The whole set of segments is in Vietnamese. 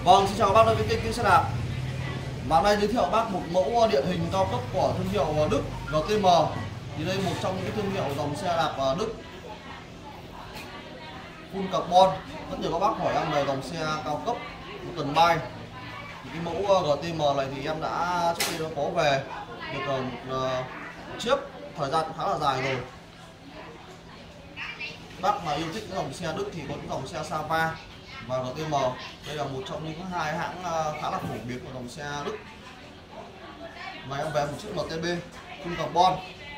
Vâng, xin chào bác đến với kênh xe đạp. Và hôm nay giới thiệu bác một mẫu địa hình cao cấp của thương hiệu Đức GTM. Thì đây một trong những thương hiệu dòng xe đạp Đức full carbon. Rất nhiều các bác hỏi em về dòng xe cao cấp mountain bike. Thì cái mẫu GTM này thì em đã trước đây nó có về được trước thời gian khá là dài rồi. Bác mà yêu thích cái dòng xe Đức thì có những dòng xe Sava và GTM. Đây là một trong những hai hãng khá là phổ biến của dòng xe Đức. Và em về một chiếc MTB full carbon,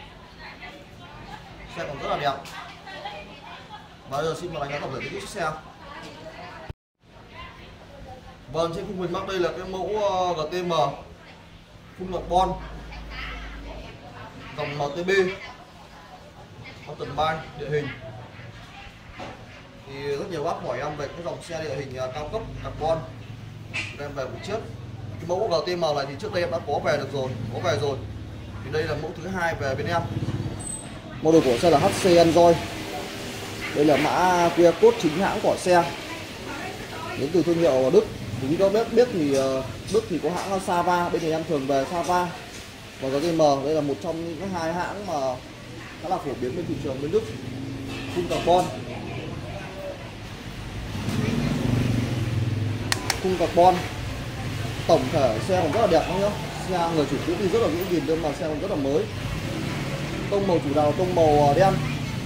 xe còn rất là đẹp. Và bây giờ xin mời anh em tổng thể chiếc xe. Vâng, trên khung hình bác đây là cái mẫu GTM full carbon dòng MTB mountain bike địa hình. Thì rất nhiều bác hỏi em về cái dòng xe địa hình cao cấp carbon, em về một chiếc. Cái mẫu GTM này thì trước đây em đã có về được rồi, Thì đây là mẫu thứ hai về bên em. Model của xe là HC Enjoy. Đây là mã QR code chính hãng của xe, đến từ thương hiệu Đức. Thì như các biết thì Đức thì có hãng Sava, bên này em thường về Sava. Và GTM đây là một trong những hai hãng mà khá là phổ biến bên thị trường bên Đức, full carbon. Full carbon, tổng thể xe còn rất là đẹp nhá. Xe người chủ cũ thì rất là giữ gìn, nhưng mà xe còn rất là mới. Tông màu chủ đạo là tông màu đen.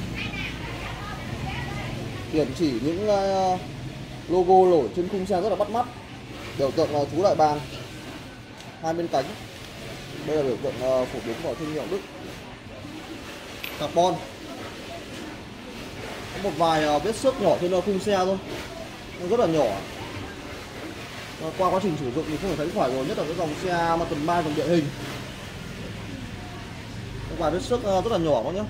Điểm chỉ những logo nổi trên khung xe rất là bắt mắt. Biểu tượng là chú đại bàng hai bên cánh. Đây là biểu tượng phổ biến của thương hiệu Đức carbon. Có một vài vết xước nhỏ trên khung xe thôi, nó rất là nhỏ. Qua quá trình sử dụng thì không thể thấy khỏi rồi, nhất là cái dòng xe mà tuần mai dòng địa hình. Có vài vết xước rất là nhỏ đó nhé.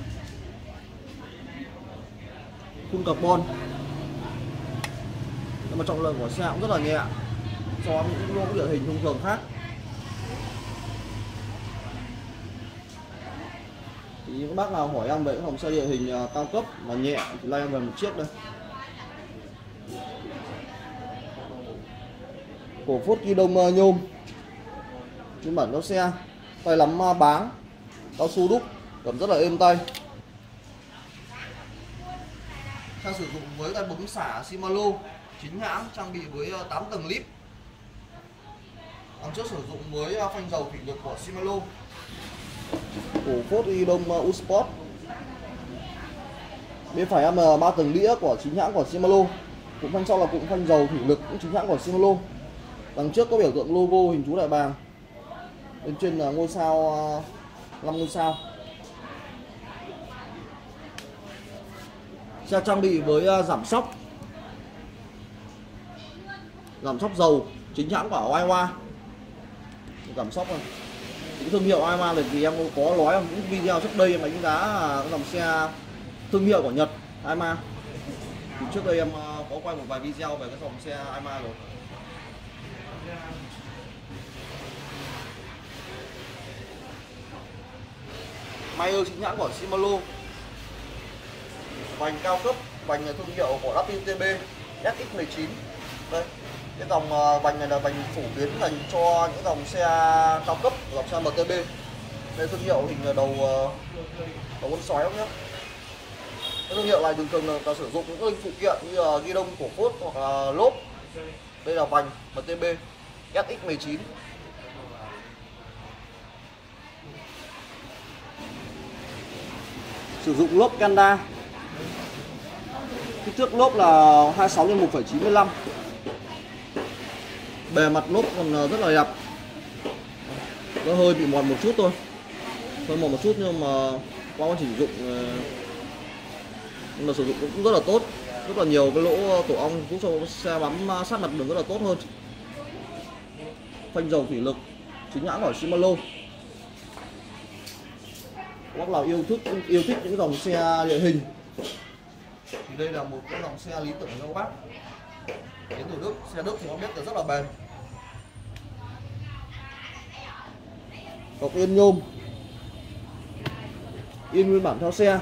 Full carbon. Nhưng mà trọng lượng của xe cũng rất là nhẹ so với những lỗ địa hình thông thường khác. Thì các bác nào hỏi em về cái dòng xe địa hình cao cấp mà nhẹ thì lai em về một chiếc đây. Cổ phốt ghi đông nhôm, phiên bản cho xe, tay lắm báng, cao su đúc, cầm rất là êm tay. Xe sử dụng với tay bấm xả Shimano chính hãng, trang bị với 8 tầng lip. Đằng trước sử dụng với phanh dầu thủy lực của Shimano. Cổ phốt ghi đông U-Sport. Bên phải em là 3 tầng đĩa của chính hãng của Shimano. Cụm phanh sau là cụm phanh dầu thủy lực cũng chính hãng của Shimano. Đằng trước có biểu tượng logo hình chú đại bàng, bên trên là ngôi sao 5 ngôi sao. Xe trang bị với giảm sóc dầu chính hãng của Aiwa. Giảm sóc này, những thương hiệu Aiwa này thì em có nói trong những video trước đây em đánh giá dòng xe thương hiệu của Nhật Aiwa. Thì trước đây em có quay một vài video về cái dòng xe Aiwa rồi. Máy chính hãng của Shimano. Vành cao cấp, vành thương hiệu của Latin TB SX19. Đây, cái dòng vành này là vành phổ biến dành cho những dòng xe cao cấp, dòng xe MTB. Đây thương hiệu hình đầu con sói không nhé. Cái thương hiệu này thường thường là sử dụng những phụ kiện như ghi đông cổ phốt hoặc là lốp. Đây là vành MTB SX19. Sử dụng lốp Kanda. Kích thước lốp là 26 x 1,95. Bề mặt lốp còn rất là đẹp. Nó hơi bị mòn một chút thôi. Hơi mòn một chút nhưng mà qua quá trình sử dụng sử dụng cũng rất là tốt. Rất là nhiều cái lỗ tổ ong giúp cho xe bám sát mặt đường rất là tốt hơn. Phanh dầu thủy lực chính hãng của Shimano. Các bác nào yêu thích những dòng xe địa hình thì đây là một cái dòng xe lý tưởng cho các bác. Đến từ Đức, xe Đức thì nó biết là rất là bền. Cọc yên nhôm, yên nguyên bản theo xe,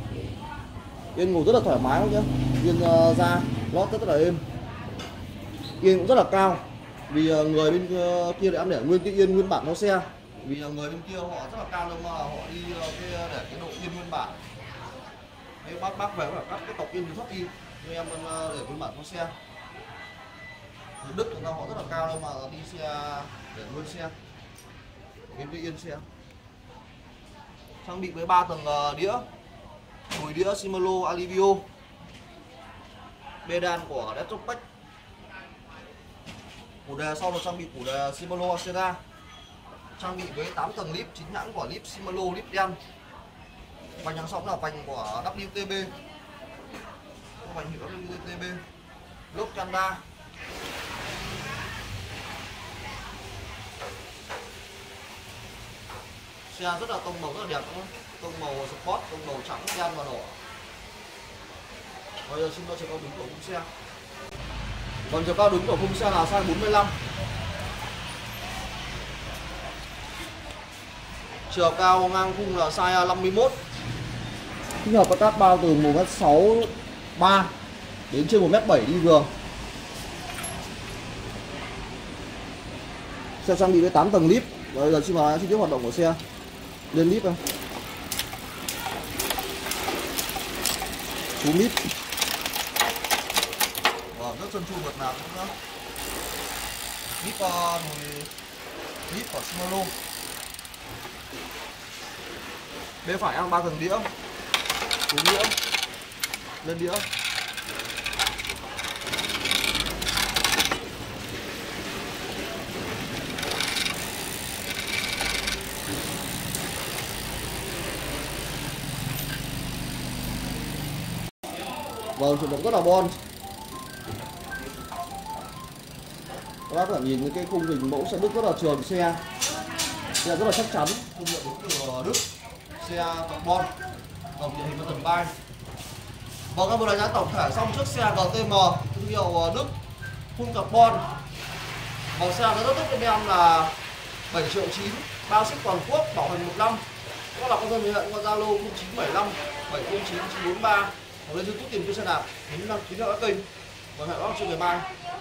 yên ngủ rất là thoải mái nhá, yên da lót rất là êm. Yên cũng rất là cao. Vì người bên kia đã để nguyên cái yên nguyên bản cho xe. Vì người bên kia họ rất là cao nhưng mà họ đi để cái độ yên nguyên bản. Đấy, bác về phải cắt cái cọc yên thấp đi. Nhưng em để nguyên bản cho xe. Đức người ta họ rất là cao đâu mà đi xe để nguyên xe. Cái yên xe. Trang bị với 3 tầng đĩa. Đùi đĩa Shimano Alivio. Bê đan của Detropac. Củ đề sau được trang bị củ đề Shimano Acera. Trang bị với 8 tầng lip chính hãng của lip Shimano lip đen. Vành đằng sau là vành của WTB. Vành hiệu WTB. Lốp Kanda. Xe rất là tông màu rất là đẹp đúng không? Tông màu sport, tông màu trắng, đen và đỏ. Bây giờ xin lỗi chiều cao đứng của khung xe. Còn chiều cao đứng của khung xe là size 45. Chiều cao ngang khung là size 51. Thích hợp các bao từ 1m63 đến trên 1m7 đi vừa. Xe trang bị với 8 tầng lip. Bây giờ xin mời chi tiết hoạt động của xe. Lên lip này. Xuống lip. Rất chân chu mượt mà cũng nữa. Lip lip của Shimano. Bên phải ăn 3 tầng đĩa. Xuống đĩa. Lên đĩa. Vâng, chuyển động rất là bon. Các bác có thể nhìn cái khung hình mẫu xe Đức rất là trường xe. Xe rất là chắc chắn. Khung hiệu đến từ Đức. Xe carbon. Dòng địa hình và tầng bay. Vâng, các bạn đánh giá tổng thể xong chiếc xe GTM thương hiệu Đức. Khung carbon. Màu xe nó rất tốt cho em là 7 triệu 9. Bao ship toàn quốc, bảo hành 1 năm. Các bạn quan tâm liên hệ qua Zalo 0975 709 943. Hoặc lên YouTube tìm cho xe đạp, nhấn đăng ký theo các kênh. Và hẹn gặp lại trong ngày mai.